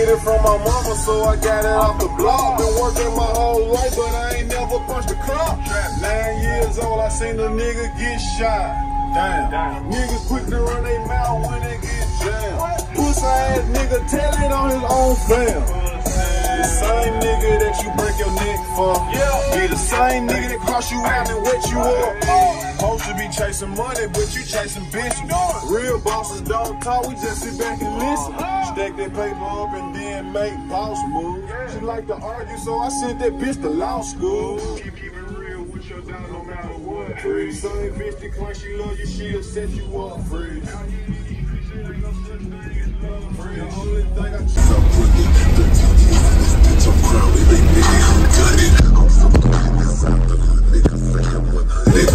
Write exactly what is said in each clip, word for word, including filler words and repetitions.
it from my mama, so I got it off the block. Been working my whole life, but I ain't never punched the clock. Nine years old, I seen a nigga get shot. Damn. Damn. Niggas quick to run their mouth when they get jammed. Pussy ass nigga tell it on his own fam. The same nigga that you break your neck for, yeah. Be the same nigga that cross you out and wet you up. Supposed to be chasing money, but you chasing bitches. Real bosses don't talk, we just sit back and listen. Stack that paper up and then make boss moves. She like to argue, so I sent that bitch to law school. Keep it real with your dog no matter what. Free. Same bitch that claim she love you, she'll set you up free. The only thing I I'm proud of they nigga who got it. I'm from the business out the hood, nigga saying what nigga.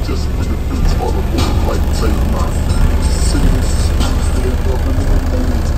Just for the bitch on the moon, like take my serious, still loving in the moon.